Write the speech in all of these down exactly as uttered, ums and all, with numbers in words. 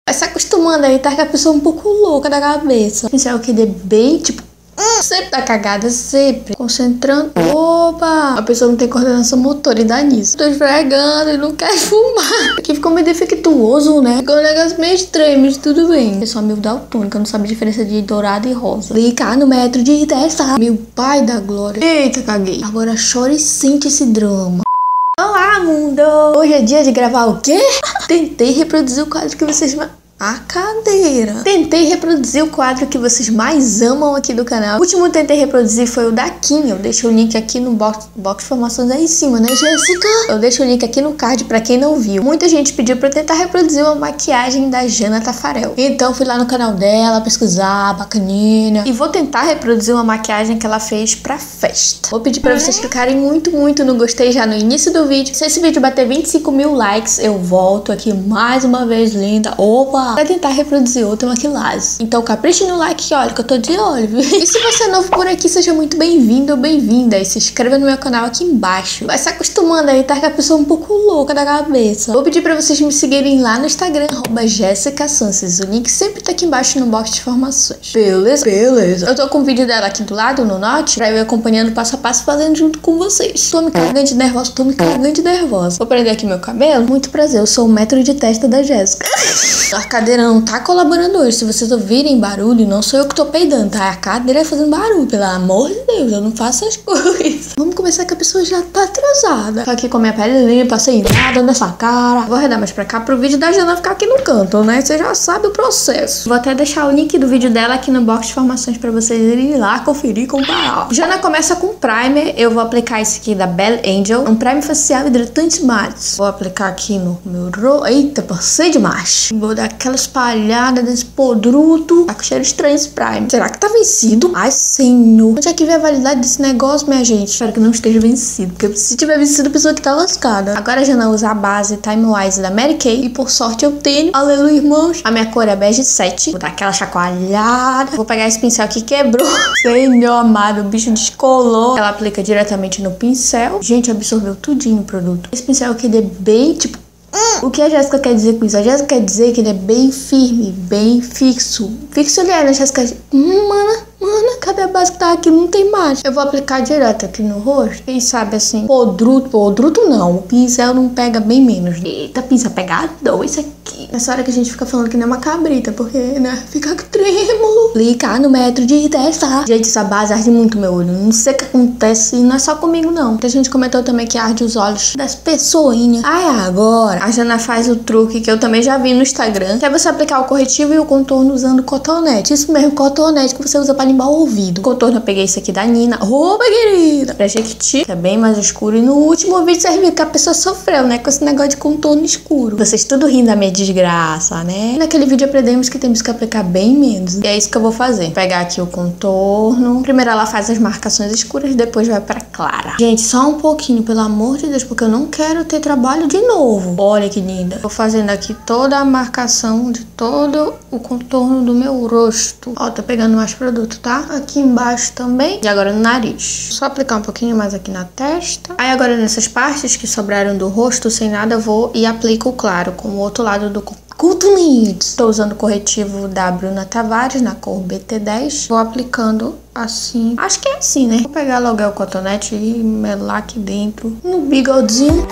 Vai se acostumando aí, tá? Que a pessoa é um pouco louca da cabeça. Pincel que ele é bem, tipo, hum, sempre tá cagada, sempre. Concentrando. Opa! A pessoa não tem coordenação motora e dá nisso. Tô esfregando e não quer fumar. Aqui ficou meio defeituoso, né? Ficou um negócio meio estranho, mas tudo bem. Pessoal meio daltônica, não sabe a diferença de dourado e rosa. Clicar no metro de testa. Meu pai da glória. Eita, caguei. Agora chora e sente esse drama. Olá, mundo! Hoje é dia de gravar o quê? Tentei reproduzir o quadro que vocês... A cadeira. Tentei reproduzir o quadro que vocês mais amam aqui do canal. O último que tentei reproduzir foi o da Kim. Eu deixo o link aqui no box, box de informações aí em cima, né, Jéssica? Eu deixo o link aqui no card pra quem não viu. Muita gente pediu pra eu tentar reproduzir uma maquiagem da Jana Tafarel. Então fui lá no canal dela pesquisar, bacaninha. E vou tentar reproduzir uma maquiagem que ela fez pra festa. Vou pedir pra vocês clicarem muito, muito no gostei já no início do vídeo. Se esse vídeo bater vinte e cinco mil likes, eu volto aqui mais uma vez, linda. Opa! Pra tentar reproduzir outra maquilagem. Então capriche no like que olha que eu tô de olho, viu? E se você é novo por aqui, seja muito bem-vindo ou bem-vinda. E se inscreva no meu canal aqui embaixo. Vai se acostumando aí, tá? Que a pessoa é um pouco louca da cabeça. Vou pedir pra vocês me seguirem lá no Instagram, arroba Jéssica Sances. O link sempre tá aqui embaixo no box de informações. Beleza? Beleza. Eu tô com o vídeo dela aqui do lado, no note, pra eu ir acompanhando passo a passo, fazendo junto com vocês. Tô me cagando de nervosa, tô me cagando de nervosa. Vou prender aqui meu cabelo. Muito prazer, eu sou o metro de testa da Jéssica. A cadeira não tá colaborando hoje. Se vocês ouvirem barulho, não sou eu que tô peidando, tá? A cadeira fazendo barulho. Pelo amor de Deus, eu não faço essas coisas. Vamos começar que a pessoa já tá atrasada. Tô aqui com a minha pele limpa, sem nada nessa cara. Vou arredar mais pra cá pro vídeo da Jana ficar aqui no canto, né? Você já sabe o processo. Vou até deixar o link do vídeo dela aqui no box de informações pra vocês irem lá conferir e comparar. Jana começa com primer. Eu vou aplicar esse aqui da Belle Angel. Um primer facial hidratante Max. Vou aplicar aqui no meu rosto. Eita, passei demais. Vou dar aquela espalhada desse podruto. Tá com cheiro estranho esse primer. Será que tá vencido? Ai, senhor. Onde é que vê a validade desse negócio, minha gente? Espero que não esteja vencido. Porque se tiver vencido, a pessoa que tá lascada. Agora a Jana usa a base Time Wise da Mary Kay. E por sorte eu tenho. Aleluia, irmãos. A minha cor é bege sete. Vou dar aquela chacoalhada. Vou pegar esse pincel que quebrou. Senhor amado, o bicho descolou. Ela aplica diretamente no pincel. Gente, absorveu tudinho o produto. Esse pincel aqui ele é bem, tipo... O que a Jéssica quer dizer com isso? A Jéssica quer dizer que ele é bem firme, bem fixo. Fixo ele é, né, Jéssica? Hum, mana, mana, cadê a base que tá aqui? Não tem mais. Eu vou aplicar direto aqui no rosto. Quem sabe assim, podruto, podruto não. O pincel não pega bem menos. Eita, pincel pegador isso aqui. Nessa hora que a gente fica falando que nem uma cabrita, porque, né, fica trêmulo. Clicar no metro de testa. Gente, essa base arde muito meu olho. Não sei o que acontece, não é só comigo, não. A gente comentou também que arde os olhos das pessoinhas. Ai, agora a Jana faz o truque que eu também já vi no Instagram, que é você aplicar o corretivo e o contorno usando cotonete. Isso mesmo, cotonete que você usa pra limpar o ouvido. O contorno eu peguei esse aqui da Nina. Opa, querida! Pra Jequiti, que é bem mais escuro. E no último vídeo vocês viram que a pessoa sofreu, né? Com esse negócio de contorno escuro. Vocês tudo rindo da minha desgraça, né? Naquele vídeo aprendemos que temos que aplicar bem menos. E é isso que eu vou fazer. Vou pegar aqui o contorno. Primeiro ela faz as marcações escuras, depois vai pra clara. Gente, só um pouquinho, pelo amor de Deus, porque eu não quero ter trabalho de novo. Olha que linda. Tô fazendo aqui toda a marcação de todo o contorno do meu rosto. Ó, tô pegando mais produto, tá? Aqui embaixo também. E agora no nariz. Só aplicar um pouquinho mais aqui na testa. Aí agora nessas partes que sobraram do rosto, sem nada, eu vou e aplico o claro com o outro lado do cotonete. Tô usando o corretivo da Bruna Tavares na cor B T dez. Vou aplicando assim. Acho que é assim, né? Vou pegar logo o cotonete e melar aqui dentro no bigodinho.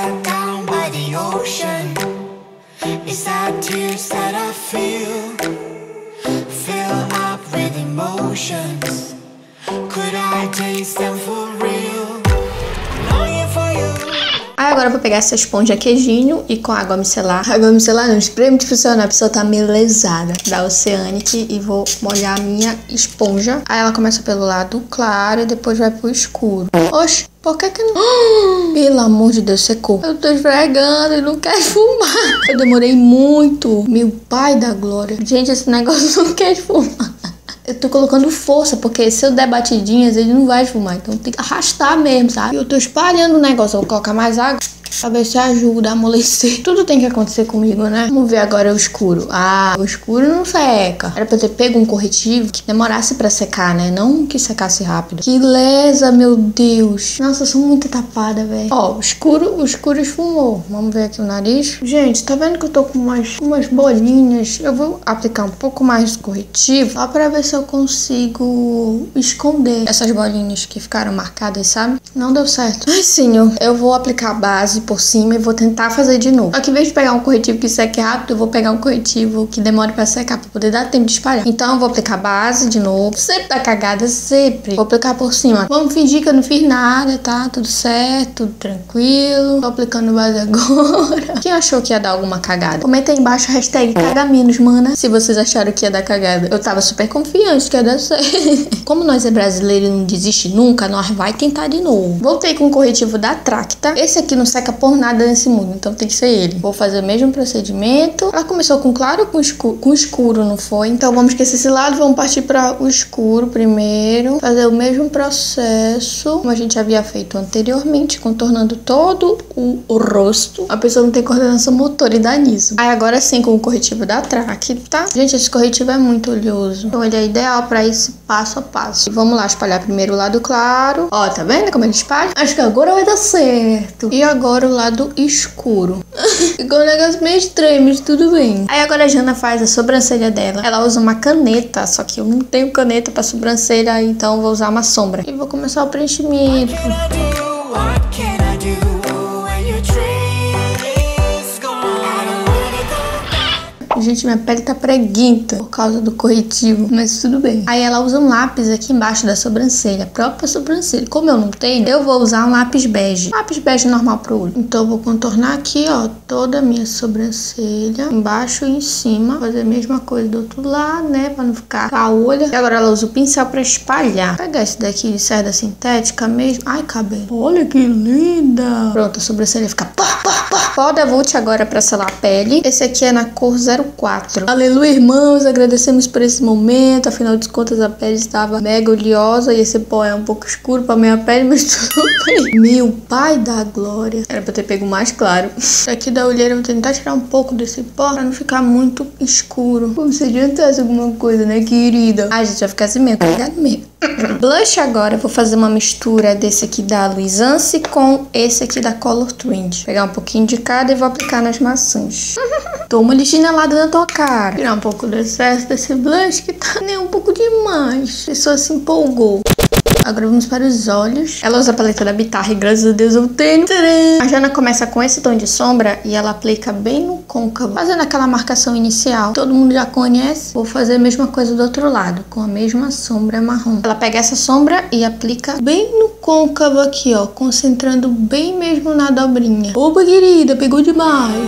The ocean, it's that tears that I feel, fill up with emotions. Could I taste them for real? Longing for you. Aí agora eu vou pegar essa esponja queijinho e com água micelar. Água micelar não, spray multifuncional, a pessoa tá meio lesada. Da Oceanic e vou molhar a minha esponja. Aí ela começa pelo lado claro e depois vai pro escuro. Oxe, por que que não? Pelo amor de Deus, secou. Eu tô esfregando e não quero fumar. Eu demorei muito. Meu pai da glória. Gente, esse negócio não quer fumar. Eu tô colocando força, porque se eu der batidinhas, ele não vai fumar. Então tem que arrastar mesmo, sabe? Eu tô espalhando o negócio. Eu vou colocar mais água. Pra ver se ajuda a amolecer. Tudo tem que acontecer comigo, né? Vamos ver agora o escuro. Ah, o escuro não seca. Era pra eu ter pego um corretivo que demorasse pra secar, né? Não que secasse rápido. Que lesa, meu Deus. Nossa, eu sou muito tapada, velho. Ó, o escuro, o escuro esfumou. Vamos ver aqui o nariz. Gente, tá vendo que eu tô com umas, umas bolinhas? Eu vou aplicar um pouco mais de corretivo só pra ver se eu consigo esconder essas bolinhas que ficaram marcadas, sabe? Não deu certo. Ai, sim, eu, eu vou aplicar a base por cima e vou tentar fazer de novo. Só que em vez de pegar um corretivo que seque rápido, eu vou pegar um corretivo que demore pra secar, pra poder dar tempo de espalhar. Então eu vou aplicar a base de novo. Sempre dá cagada, sempre. Vou aplicar por cima. Vamos fingir que eu não fiz nada, tá? Tudo certo, tudo tranquilo. Tô aplicando base agora. Quem achou que ia dar alguma cagada? Comenta aí embaixo, hashtag caga menos, mana. Se vocês acharam que ia dar cagada. Eu tava super confiante que ia dar certo. Como nós é brasileiro e não desiste nunca, nós vai tentar de novo. Voltei com o corretivo da Tracta. Esse aqui não seca por nada nesse mundo, então tem que ser ele. Vou fazer o mesmo procedimento. Ela começou com claro ou com escuro? Com escuro, não foi? Então vamos esquecer esse lado, vamos partir para o escuro primeiro. Fazer o mesmo processo como a gente havia feito anteriormente, contornando todo o, o rosto. A pessoa não tem coordenação motora e dá nisso. Aí agora sim com o corretivo da Tracta. Gente, esse corretivo é muito oleoso, então ele é ideal para esse passo a passo. E vamos lá espalhar primeiro o lado claro. Ó, tá vendo como ele espalha? Acho que agora vai dar certo. E agora o lado escuro. Ficou um negócio meio estranho, mas tudo bem. Aí agora a Jana faz a sobrancelha dela. Ela usa uma caneta, só que eu não tenho caneta pra sobrancelha, então vou usar uma sombra. E vou começar o preenchimento. Gente, minha pele tá preguenta por causa do corretivo, mas tudo bem. Aí ela usa um lápis aqui embaixo da sobrancelha, a própria sobrancelha. Como eu não tenho, eu vou usar um lápis bege. Lápis bege normal pro olho. Então eu vou contornar aqui, ó, toda a minha sobrancelha, embaixo e em cima. Fazer a mesma coisa do outro lado, né, pra não ficar caolha. E agora ela usa o pincel pra espalhar. Vou pegar esse daqui de cerda sintética mesmo. Ai, cabelo. Olha que linda. Pronto, a sobrancelha fica pá, pá, pá. Pó Devult agora pra selar a pele. Esse aqui é na cor zero quatro. Aleluia, irmãos, agradecemos por esse momento. Afinal de contas, a pele estava mega oleosa e esse pó é um pouco escuro pra minha pele, mas tudo bem. Meu pai da glória. Era pra ter pego mais claro. Aqui da olheira eu vou tentar tirar um pouco desse pó pra não ficar muito escuro. Como se adiantasse alguma coisa, né, querida? Ai, gente, vai ficar assim mesmo, obrigado mesmo. Blush agora, eu vou fazer uma mistura desse aqui da Luisance com esse aqui da Color Trend. Vou pegar um pouquinho de cada e vou aplicar nas maçãs. Toma uma chinelada na tua cara. Tirar um pouco do excesso desse blush que tá nem um pouco demais. A pessoa se empolgou. Agora vamos para os olhos. Ela usa a paleta da Bitarre, graças a Deus eu tenho. Tcharam! A Jana começa com esse tom de sombra e ela aplica bem no côncavo, fazendo aquela marcação inicial. Todo mundo já conhece. Vou fazer a mesma coisa do outro lado, com a mesma sombra marrom. Ela pega essa sombra e aplica bem no côncavo aqui, ó, concentrando bem mesmo na dobrinha. Opa, querida, pegou demais.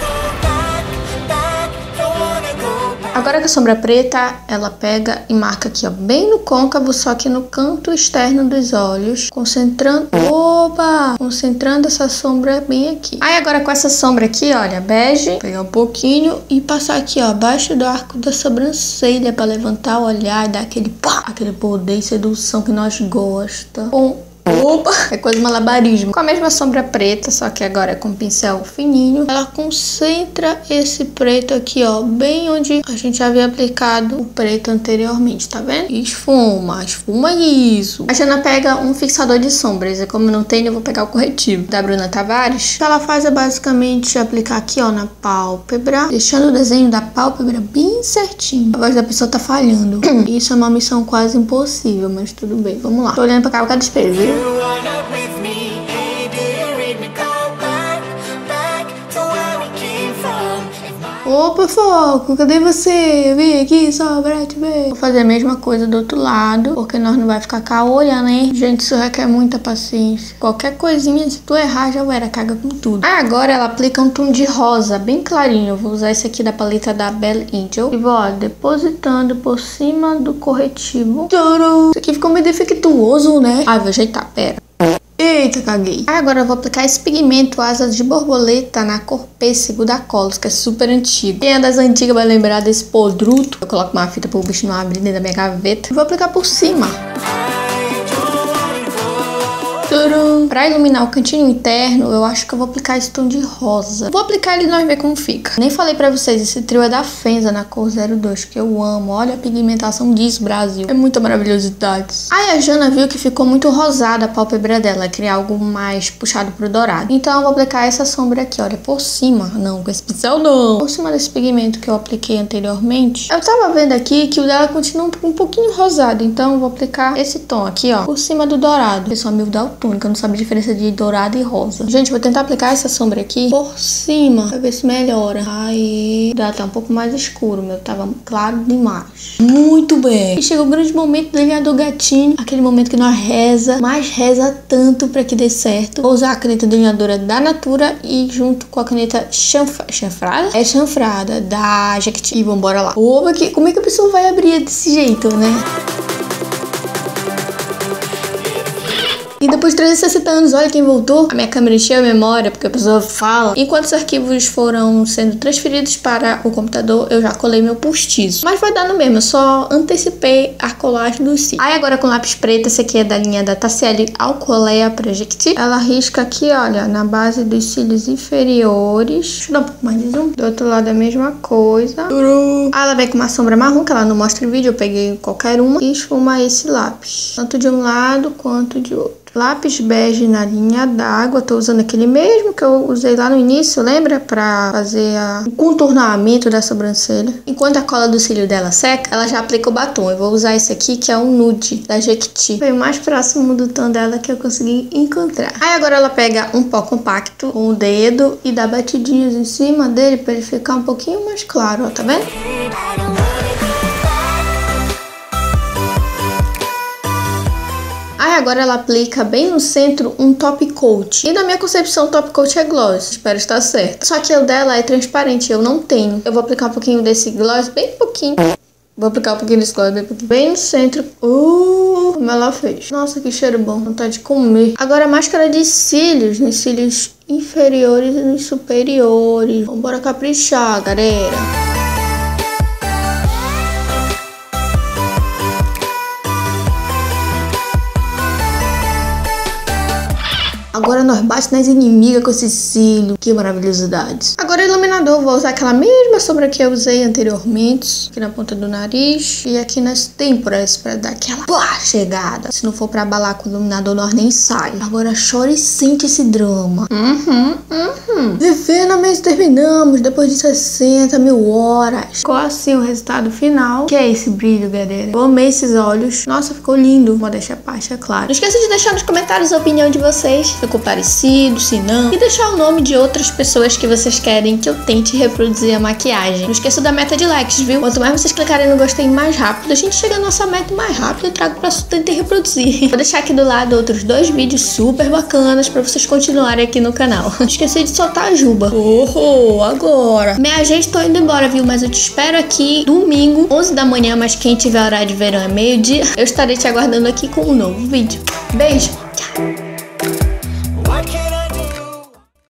Agora com a sombra preta, ela pega e marca aqui, ó, bem no côncavo, só que no canto externo dos olhos, concentrando, opa, concentrando essa sombra bem aqui. Aí agora com essa sombra aqui, olha, bege, pegar um pouquinho e passar aqui, ó, abaixo do arco da sobrancelha pra levantar o olhar e dar aquele pá, aquele poder e sedução que nós gosta. Com Opa! É quase malabarismo. Com a mesma sombra preta, só que agora é com pincel fininho. Ela concentra esse preto aqui, ó, bem onde a gente havia aplicado o preto anteriormente, tá vendo? Esfuma, esfuma isso. A Jana pega um fixador de sombras, e como eu não tenho, eu vou pegar o corretivo da Bruna Tavares. O que ela faz é basicamente aplicar aqui, ó, na pálpebra, deixando o desenho da pálpebra bem certinho. A voz da pessoa tá falhando. Isso é uma missão quase impossível, mas tudo bem, vamos lá. Tô olhando pra cá por causa do espelho, viu? Opa, foco, cadê você? Vem aqui só pra te ver. Vou fazer a mesma coisa do outro lado, porque nós não vai ficar caolha, né? Gente, isso requer muita paciência. Qualquer coisinha, se tu errar, já era, caga com tudo. Ah, agora ela aplica um tom de rosa, bem clarinho. Eu vou usar esse aqui da paleta da Belle Angel. E vou, ó, depositando por cima do corretivo. Tcharam! Isso aqui ficou meio defeituoso, né? Ai, vou ajeitar, pera. Eita, caguei. Agora eu vou aplicar esse pigmento asas de borboleta na cor pêssego da Colors, que é super antigo. Quem é das antigas vai lembrar desse podruto. Eu coloco uma fita pro bicho não abrir dentro da minha gaveta. E vou aplicar por cima. Turum. Pra iluminar o cantinho interno, eu acho que eu vou aplicar esse tom de rosa. Vou aplicar ele e nós ver como fica. Nem falei pra vocês, esse trio é da Fenza, na cor zero dois, que eu amo. Olha a pigmentação disso, Brasil. É muita maravilhosidade. Aí a Jana viu que ficou muito rosada a pálpebra dela, queria algo mais puxado pro dourado. Então eu vou aplicar essa sombra aqui, olha, por cima. Não, com esse pincel não. Por cima desse pigmento que eu apliquei anteriormente. Eu tava vendo aqui que o dela continua um pouquinho rosado, então eu vou aplicar esse tom aqui, ó, por cima do dourado. Pessoal, meio daltônica, eu não sabe a diferença de dourado e rosa. Gente, vou tentar aplicar essa sombra aqui por cima, pra ver se melhora. Aí, dá até um pouco mais escuro, meu, tava claro demais. Muito bem. E chegou o grande momento do delineador gatinho, aquele momento que nós reza, mas reza tanto pra que dê certo. Vou usar a caneta delineadora da Natura e junto com a caneta chanfra... chanfrada? É chanfrada, da Jequiti. E vambora lá. Opa, que... como é que a pessoa vai abrir desse jeito, né? E depois de trezentos e sessenta anos, olha quem voltou. A minha câmera encheu a memória, porque a pessoa fala. Enquanto os arquivos foram sendo transferidos para o computador, eu já colei meu postiço. Mas vai dar no mesmo, eu só antecipei a colagem dos cílios. Aí agora com lápis preto, esse aqui é da linha da Tassiele Alcolea pra Jequiti. Ela risca aqui, olha, na base dos cílios inferiores. Deixa eu dar um pouco mais de zoom. Do outro lado é a mesma coisa. Ah, ela vem com uma sombra marrom, que ela não mostra o vídeo, eu peguei qualquer uma. E esfuma esse lápis, tanto de um lado quanto de outro. Lápis bege na linha d'água, tô usando aquele mesmo que eu usei lá no início, lembra? Pra fazer a... o contornamento da sobrancelha. Enquanto a cola do cílio dela seca, ela já aplica o batom. Eu vou usar esse aqui, que é um nude, da Jequiti. Foi o mais próximo do tom dela que eu consegui encontrar. Aí agora ela pega um pó compacto com o dedo e dá batidinhas em cima dele pra ele ficar um pouquinho mais claro, ó, tá vendo? Aí agora ela aplica bem no centro um top coat. E na minha concepção, top coat é gloss. Espero estar certo. Só que o dela é transparente, eu não tenho. Eu vou aplicar um pouquinho desse gloss, bem pouquinho. Vou aplicar um pouquinho desse gloss, bem pouquinho. Bem no centro. Uh, como ela fez. Nossa, que cheiro bom. Vontade de comer. Agora a máscara de cílios, nos cílios inferiores e nos superiores. Vambora caprichar, galera. Agora nós bate nas inimigas com esse cílio. Que maravilhosidade. Agora iluminador, vou usar aquela mesma sombra que eu usei anteriormente. Aqui na ponta do nariz e aqui nas têmporas pra dar aquela pá, chegada. Se não for pra abalar com o iluminador, nós nem sai. Agora chora e sente esse drama. Uhum, uhum. Finalmente terminamos depois de sessenta mil horas. Ficou assim o resultado final. Que é esse brilho, galera. Eu amei esses olhos. Nossa, ficou lindo. Vou deixar a parte, é claro. Não esqueça de deixar nos comentários a opinião de vocês. Ficou parecido, se não. E deixar o nome de outras pessoas que vocês querem que eu tente reproduzir a maquiagem. Não esqueça da meta de likes, viu? Quanto mais vocês clicarem no gostei mais rápido, a gente chega à nossa meta mais rápido e trago pra tentar reproduzir. Vou deixar aqui do lado outros dois vídeos super bacanas pra vocês continuarem aqui no canal. Não esqueci de soltar a juba. Oh, agora. Minha gente, tô indo embora, viu? Mas eu te espero aqui domingo, onze da manhã, mas quem tiver horário de verão é meio-dia. Eu estarei te aguardando aqui com um novo vídeo. Beijo! Tchau!